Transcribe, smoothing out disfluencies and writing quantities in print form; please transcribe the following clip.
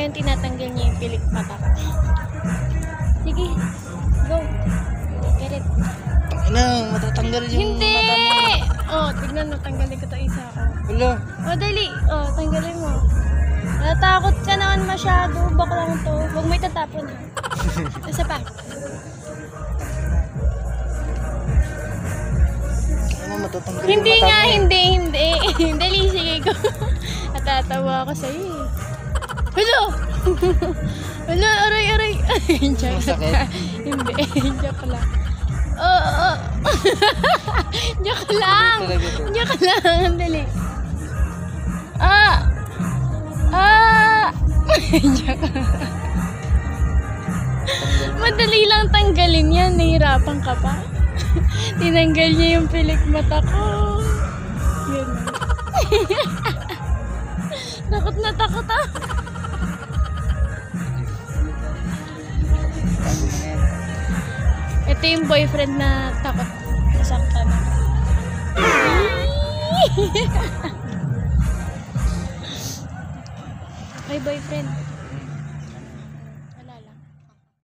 ngayon tinatanggal niya yung pilik mata ko. Sige, go. Get it. Ano, matatanggal yung Hindi! mata mo. Oh, tignan mo, tanggalin ko to isa ko. Wala. Oh, dali. Oh, tanggalin mo. Natakot ka naman masyado. Baklang to. Huwag mo itatapon ha. Isa pa. Ano, matatanggal Hindi yung mata nga, mo. hindi. Dali, sige ko. Natatawa ako sa'yo eh. Hello! Hello, aray. Joke Masakit? lang. Hindi, joke lang. Oo. Joke lang. Joke lang. Dali. Joke lang. Madali lang tanggalin yan. Nahihirapan ka pa. Tinanggal niya yung pilik mata ko. Ganun. Takot na takot ah. Ito yung boyfriend na takot. Masaktan. Ay, boyfriend.